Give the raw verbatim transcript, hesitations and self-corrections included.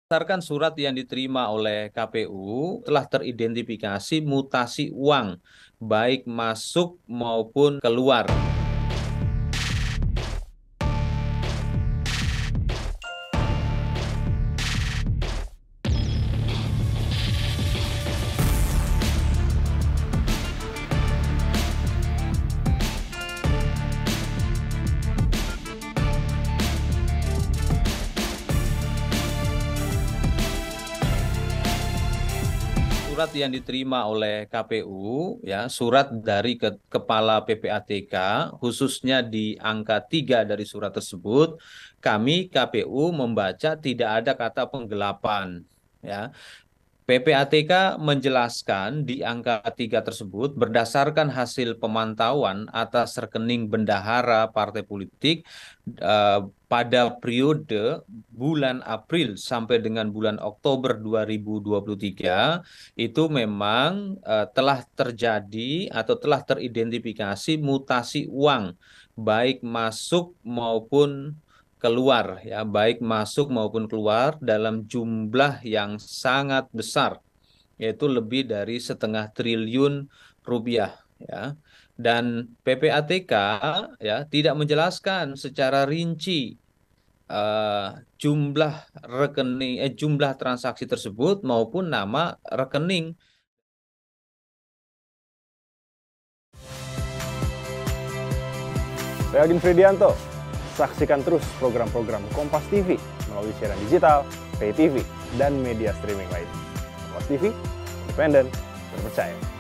Berdasarkan surat yang diterima oleh K P U, telah teridentifikasi mutasi uang, baik masuk maupun keluar. Surat yang diterima oleh K P U, ya, surat dari ke Kepala P P A T K, khususnya di angka tiga dari surat tersebut, kami K P U membaca tidak ada kata penggelapan. Ya, P P A T K menjelaskan di angka tiga tersebut berdasarkan hasil pemantauan atas rekening bendahara partai politik eh, pada periode bulan April sampai dengan bulan Oktober dua ribu dua puluh tiga itu memang eh, telah terjadi atau telah teridentifikasi mutasi uang baik masuk maupun keluar, ya, baik masuk maupun keluar dalam jumlah yang sangat besar, yaitu lebih dari setengah triliun rupiah, ya. Dan P P A T K, ya, tidak menjelaskan secara rinci eh, jumlah rekening eh, jumlah transaksi tersebut maupun nama rekening. Saya Agin Fridianto. Saksikan terus program-program Kompas T V melalui siaran digital, pay T V, dan media streaming lain. Kompas T V, independen, terpercaya.